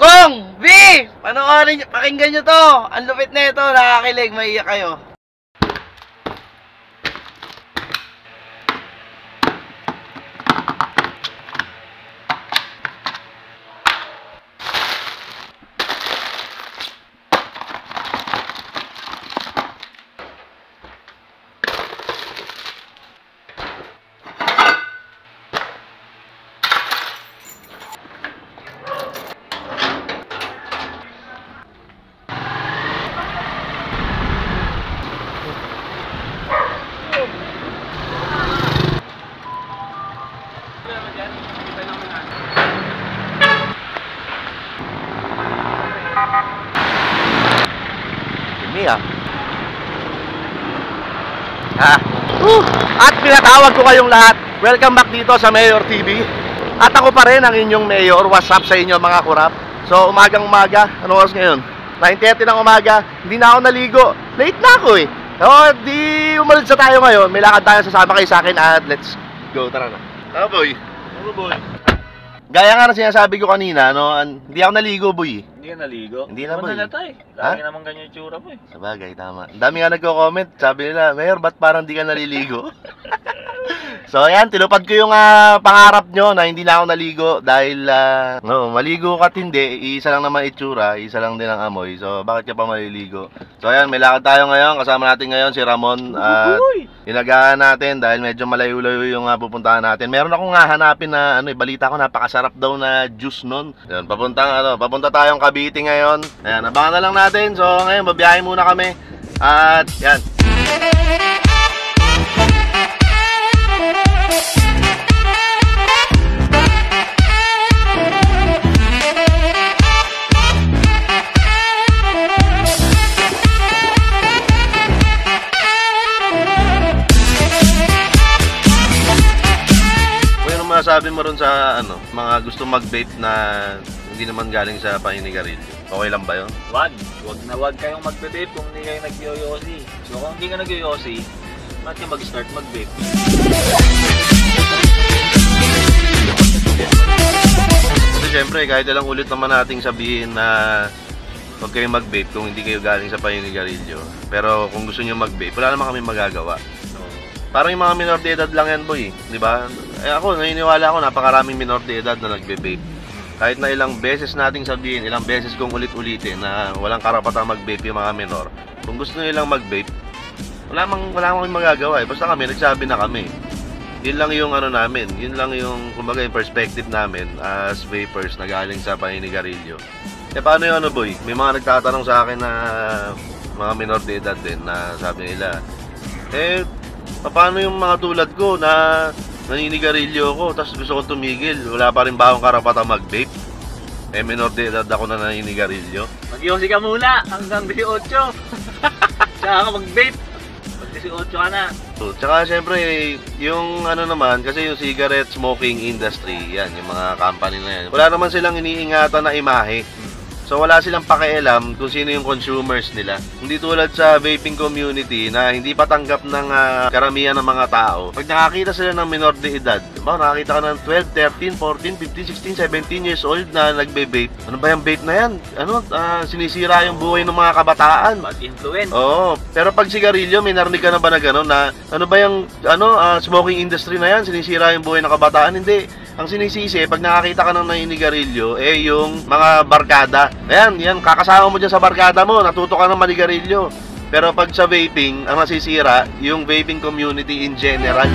Bong! V! Panoorin nyo, pakinggan nyo to. Ang lupit na ito, nakakilig, maiiyak kayo. At pinatawag ko kayong lahat. Welcome back dito sa Mayor TV. At ako pa rin ang inyong Mayor. What's up sa inyo mga kurap? So umagang umaga, ano oras ngayon? 9:30 ng umaga. Hindi na ako naligo. Late na ako eh. So di umalis na tayo ngayon. May lakad tayo, sasama kayo sa akin. At let's go, tara na. Ano boy? Ano boy? Gaya nga na sinasabi ko kanina, no? Hindi ako naligo boy. Hindi ka naligo? Hindi na boy. Lagi naman ganyan yung tsura mo eh. Sabagay, tama. Ang dami nga nagko-comment. Sabi nila, Mayor, ba't parang di ka naliligo? So ayan, tinupad ko yung pangarap nyo na hindi na ako naligo. Dahil maligo ka at hindi, isa lang naman itsura, isa lang din ang amoy. So bakit ka pa maliligo? So ayan, may lakad tayo ngayon. Kasama natin ngayon si Ramon. At inagaan natin dahil medyo malayo-layo yung pupuntahan natin. Meron akong hanapin na balita ko, napakasarap daw na juice nun. Ayan, papunta tayong Cavite ngayon. Ayan, abangan na lang natin. So ngayon, babiyahe muna kami. At yan. Sabi mo ron sa mga gusto mag-vape na hindi naman galing sa paninigarilyo. Okay lang ba 'yon? Wag kayong mag-vape kung hindi kayo nag-yoyosi. So kung hindi ka nag-yoyosi, bakit ka mag-start mag-vape? Kasi syempre, kahit ilang ulit naman nating sabihin na huwag kayong mag-vape kung hindi kayo galing sa paninigarilyo. Pero kung gusto niyo mag-vape, wala naman kami magagawa. Parang yung mga minor de edad lang yan boy, di ba? Ako, naniniwala ako, napakaraming minor de edad na nagbe-vape. Kahit na ilang beses nating sabihin, ilang beses kong ulit-ulitin na walang karapatang mag-vape yung mga minor. Kung gusto nilang mag-vape, wala mang magagawa eh. Basta kami, nagsabi na kami. Yun lang yung namin, yun lang yung, kumbaga, yung perspective namin as vapers na galing sa paninigarilyo. Paano yung boy? May mga nagtatanong sa akin na mga minor de edad din na sabi nila, paano yung mga tulad ko na naninigarilyo ko tapos gusto kong tumigil, wala pa rin ba akong karapatang mag-vape? Minor de edad ako na naninigarilyo. Mag-yosi ka muna hanggang 18. Tsaka ka mag-vape. Pag 18 ka na. So, tsaka syempre yung naman, kasi yung cigarette smoking industry, yan, yung mga company na yan, wala naman silang iniingatan na imahe. So wala silang pakialam kung sino yung consumers nila. Hindi tulad sa vaping community na hindi patanggap ng karamihan ng mga tao. Pag nakakita sila ng minor de edad, nakakita ka ng 12, 13, 14, 15, 16, 17 years old na nagbe-vape. Ano ba yung vape na yan? Sinisira yung buhay ng mga kabataan. Bad influence. Oo. Pero pag sigarilyo, may narinig ka na ba na gano'n na ano ba yung smoking industry na yan? Sinisira yung buhay ng kabataan? Hindi. Ang sinisisi, pag nakakita ka ng naninigarilyo, yung mga barkada. Ayan, kakasama mo dyan sa barkada mo, natuto ka ng manigarilyo. Pero pag sa vaping, ang nasisira, yung vaping community in general.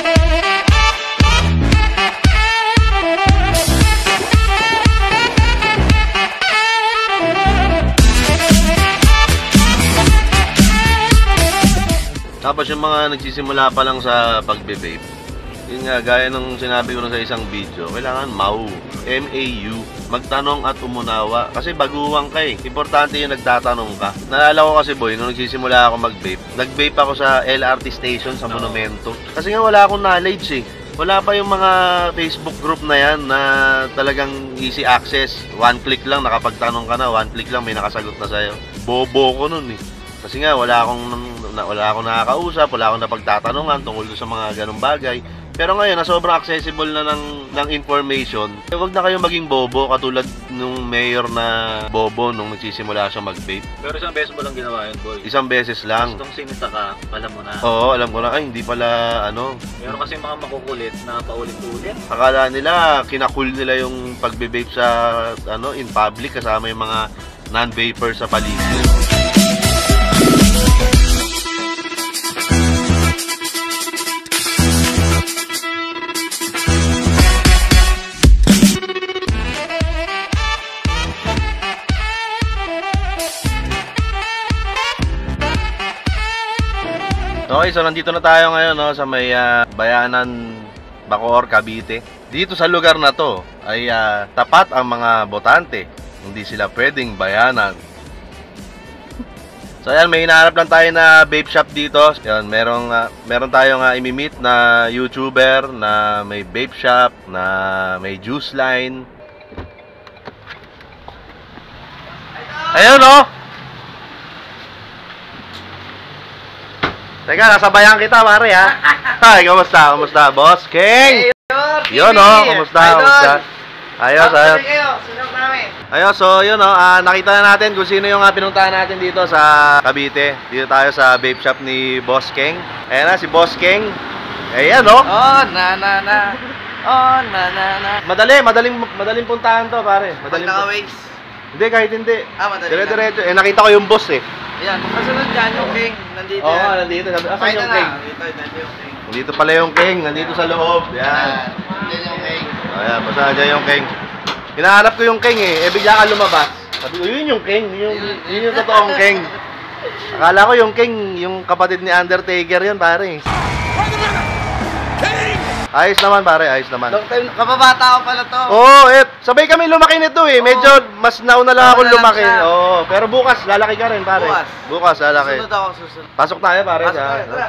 Tapos yung mga nagsisimula pa lang sa pagbe-vape, yun nga, gaya nung sinabi ko sa isang video, kailangan MAU, M-A-U, magtanong at umunawa. Kasi baguwang ka eh. Importante yung nagtatanong ka. Naalala ko kasi boy, nung nagsisimula ako mag-vape, nag-vape ako sa LRT station sa Monumento. Kasi nga wala akong knowledge eh. Wala pa yung mga Facebook group na yan na talagang easy access. One click lang, nakapagtanong ka na, one click lang, may nakasagot na sa'yo. Bobo ko nun eh. Kasi nga wala akong nakakausap, wala akong napagtatanungan tungkol sa mga ganung bagay. Pero ngayon, na sobrang accessible na ng information, huwag na kayong maging bobo katulad nung mayor na bobo nung nagsisimula siya mag-vape. Pero isang beses mo lang ginawa yun, boy. Isang beses lang. Tapos nung sinita ka, alam mo na. Oo, alam ko na. Ay, hindi pala, ano. Meron kasi mga makukulit na paulit-ulit. Akala nila, kinakul nila yung pagbe-vape sa, ano, in public kasama yung mga non-vapor sa paligid. Okay, so nandito na tayo ngayon no, sa may Bayanan, Bacoor, Cavite. Dito sa lugar na to ay tapat ang mga botante. Hindi sila pwedeng bayanan. So ayan, may hinahanap lang tayo na vape shop dito. Yan, meron tayong imi-meet na YouTuber na may vape shop, na may juice line. Ayun no. Teka, nasabayan kita, pare, ha? Hi, kamusta? Kamusta, Boss King? Yun, no? Kamusta? Kamusta? Ayos, ayos. Ayos, so, yun, no? Nakita na natin kung sino yung pinuntahan natin dito sa Cavite. Dito tayo sa vape shop ni Boss King. Ayan na, si Boss King. Ayan, no? Oh, na. Oh, na. Madaling puntahan to, pare. Pag naka-waves. Hindi, kahit hindi. Madali Dire-diretso. Nakita ko yung boss, eh. Ayan, kasunod dyan yung King. Nandito Oo, yan. nandito. Asan Pakita yung na. King? Dito yung King. Nandito pala yung King. Nandito sa loob. Yan. Dyan yung King. Ayan, basta dyan yung King. Hinahanap ko yung King, eh. Bigla ka lumabas. Sabi ko, yun yung King. Yun yung totoong King. Akala ko yung King, yung kapatid ni Undertaker yun, pare. Ayos naman, pare. Ayos naman. Long time, kababata ko pala to. Oo, sabay kami lumaki nito, eh. Medyo mas nauna lang ako Nauna lang lumaki. siya. Oo, pero bukas, lalaki ka rin, pare. Bukas, lalaki. Susunod ako, susunod. Pasok tayo, pare. Pasok tayo, tara.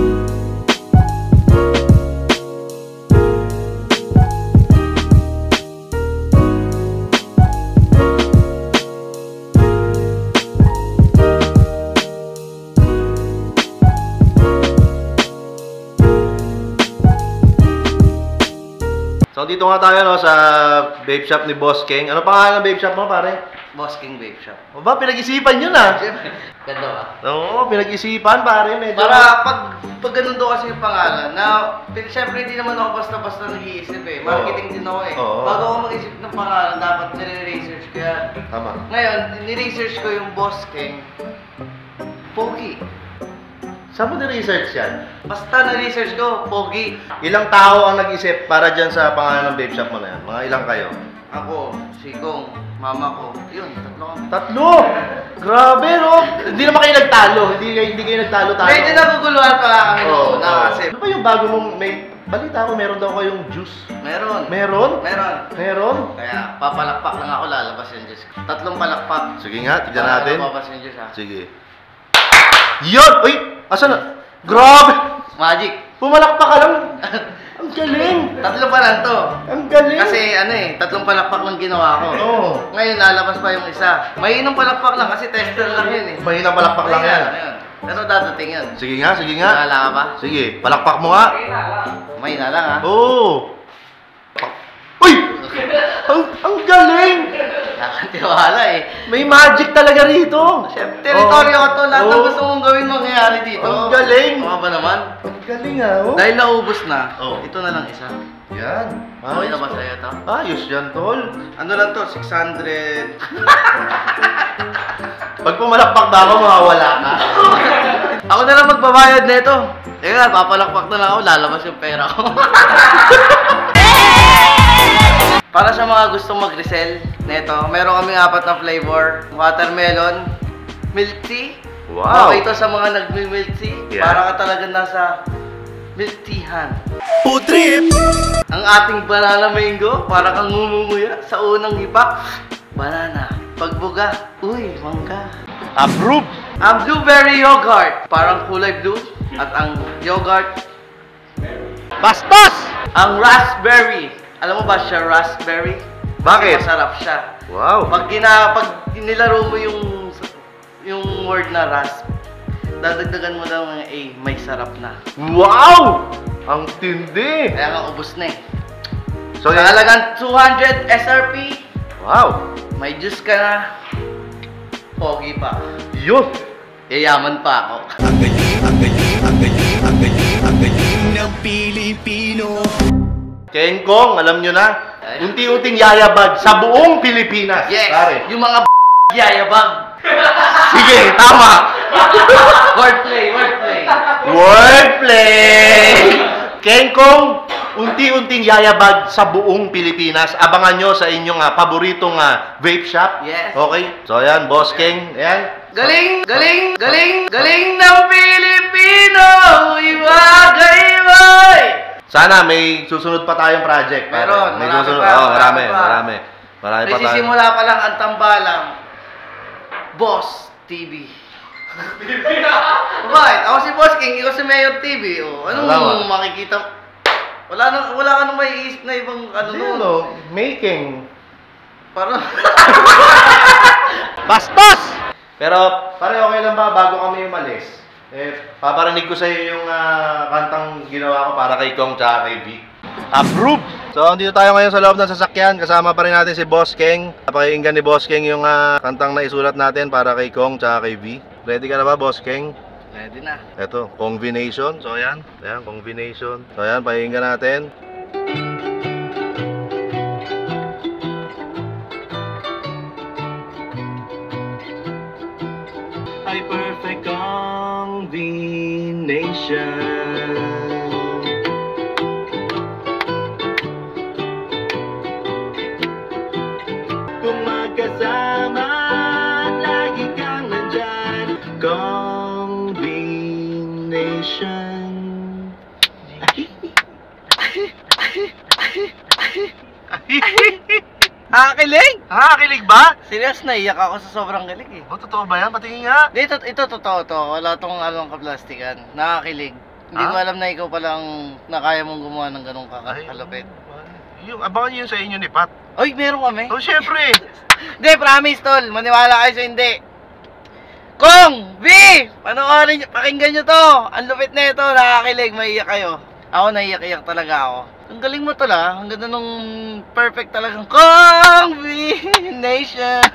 So dito nga tayo no sa vape shop ni Boss King. Ano pangalan ng vape shop mo, pare? Boss King Vape Shop. O ba, pinag-isipan yun ah. Ganda ba? Oo, pinag-isipan, pare. Medyo... Para pag ganun daw kasi yung pangalan, na siyempre hindi naman ako basta-basta nag-iisip eh. Marketing din ako eh. Oo. Bago ako mag-isip ng pangalan, dapat nire-research ko yan. Tama. Ngayon, ni-research ko yung Boss King. Pogi. Saan mo na-research yan? Basta na-research ko, Pogi. Ilang tao ang nag-isip para dyan sa pangalan ng vape shop mo na yan? Mga ilang kayo? Ako, si Kong, mama ko. Yun, tatlo kami. Tatlo! Grabe, no? Hindi naman kayo nagtalo. Hindi kayo nagtalo-talo. Medyo naguguluhan pa nga kami noon kasi. Ano ba yung bago mong may... Balita ko, meron daw kayong juice. Meron. Meron? Meron. Meron? Kaya papalakpak lang ako, lalabas yung juice. Tatlong palakpak. Sige nga, tignan natin. Lalabas yung juice ha. Sige. Yun! Uy! Asan na? Grabe! Magic. Pumalakpak ka lang! Ang galing! Tatlo pa lang to. Ang galing! Kasi ano eh, tatlong palakpak lang ginawa ko. Oo. Ngayon lalabas pa yung isa. Mahinang palakpak lang kasi tester lang yun eh. Mahinang palakpak lang yan. Ayun. Pero dadating yun. Sige nga, sige nga. Nalala ka ba? Sige, palakpak mo nga. Mahina lang ha. Oo. Uy! Ang galing! Nakakatiwala eh. May magic talaga rito. Siyempre, teritoryo ko to. Lahat ng Oo. gusto mong gawin mangyayari dito. Ang galing. Mga ba naman? Ang galing ah. Oh. Dahil naubos na, Oo. ito na lang isa. Yan. Okay na ba sa'yo to? Ayos yan, tol. Ano lang to? 600. Pag pumalakpak na ako, mawawala ka. Ako na lang magbabayad nito. Teka, papalakpak na lang ako, lalabas yung pera ko. Para sa mga gustong mag-resell nito, meron kaming 4 na flavor. Watermelon, milk tea. Wow. Okay ito sa mga nagmi-milk tea. Yeah. Para ka talaga nasa milk teahan. Putrip! Ang ating banana mango, para kang ngumumuya sa unang hipak. Banana. Pagbuga, uy, mangga. Approve! Ang blueberry yogurt, parang kulay blue. At ang yogurt, Bastos! ang raspberry. Alam mo ba siya raspberry? Bakit? Kasi masarap siya. Wow. Pag nilaro mo yung word na rasp, dadagdagan mo lang ng A, may sarap na. Wow! Ang tindi! Kaya nga ubos na eh. So, Sa halagang 200 SRP, wow! may juice ka na. Pogi pa. Yun! Yayaman pa ako. Ang galing, ang galing, ang galing, ang galing, ang galing ng Pilipino. Kengkong, alam nyo na, unti-unting yayabag sa buong Pilipinas. Yes! Pare. Yung mga yayabag. Sige, tama! Wordplay, wordplay. Wordplay! Kengkong, unti-unting yayabag sa buong Pilipinas. Abangan nyo sa inyong paboritong vape shop. Yes. Okay? So, ayan, Boss Keng. Ayan. Galing, galing, galing, galing ng Pilipino! Iba-iba! Sana may susunod pa tayong project. Pare. Meron, May marami susunod. pa, Oo, marami, marami pa. marami. Marami pa tayo. Nagsisimula pa lang ang tambalang Boss TV. Bakit? Ako si Boss King, ikaw si Mayor TV. O, anong Tama. makikita? Wala ka nang maiisip na ibang ano nun. Making. Parang... Bastos! Pero, pare, okay lang ba bago kami umalis? Paparinig ko sa iyo yung kantang ginawa ko para kay Kong tsaka kay V. Approve! So, andito tayo ngayon sa loob ng sasakyan. Kasama pa rin natin si Boss Keng. Napakinggan ni Boss Keng yung kantang naisulat natin para kay Kong tsaka kay V. Ready ka na ba, Boss Keng? Ready na. Eto, combination. So, ayan. Ayan, combination. So, ayan, pakinggan natin. Ay perfect combination. Kung magkasama at lagi kang nandyan, combination. Nakakilig? Kilig ba? Serious, naiyak ako sa sobrang kilig eh. O, totoo ba yan? Patingin nga. Ito totoo to. Wala tong anong kaplastikan. Nakakilig. Hindi ko alam na ikaw palang na kaya mong gumawa ng ganong kalapit. Yung, abangan nyo yun sa inyo ni Pat. Oy, meron kami. Oh, syempre. Hindi, promise tol. Maniwala kayo sa hindi. Kong! V! Panoorin nyo, pakinggan nyo to. Ang lupit na ito, nakakilig, maiiyak kayo. Ako naiiyak-iyak talaga ako. Ang galing mo tol ah. Ang ganda nung perfect talagang combination.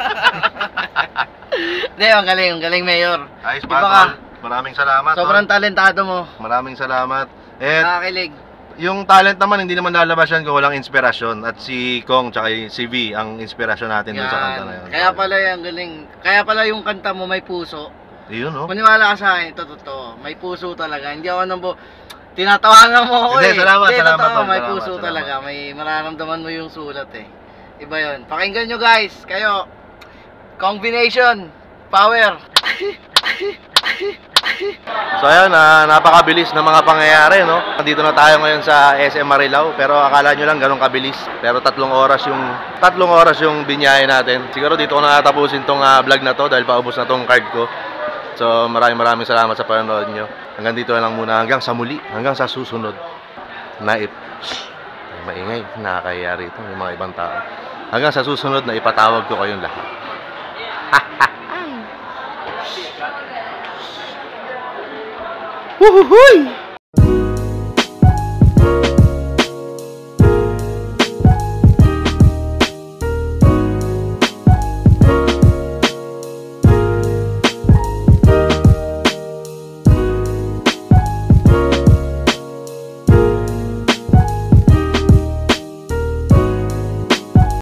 Hindi, ang galing Mayor. Ayos Iba ba, ka. Tol? Maraming salamat. Sobrang Tol. talentado mo. Maraming salamat. Eh, Nakakilig. yung talent naman, hindi naman lalabas yan kung walang inspirasyon. At si Kong tsaka si V ang inspirasyon natin dun sa kanta na yun. Kaya pala yung galing. Kaya pala yung kanta mo may puso. Yun, no? Maniwala ka sa akin, ito totoo. May puso talaga. Hindi ako nang tinatawanan mo ako Hindi, eh. salamat, Hindi, salamat, totoo, tol, may salamat, puso salamat. talaga. May mararamdaman mo yung sulat eh. Iba yun. Pakinggan nyo guys. Kayo. Combination. Power. So ayan, napakabilis ng mga pangyayari, no? Nandito na tayo ngayon sa SM Marilao, pero akala nyo lang ganun kabilis. Pero 3 oras yung binyahe natin. Siguro dito ko na tatapusin tong vlog na to dahil paubos na tong card ko. So maraming salamat sa panonood nyo. Hanggang dito na lang muna, hanggang sa muli, hanggang sa susunod na maingay, nakakahiya rito yung mga ibang tao. Hanggang sa susunod na ipatawag ko kayong lahat. Woohoo!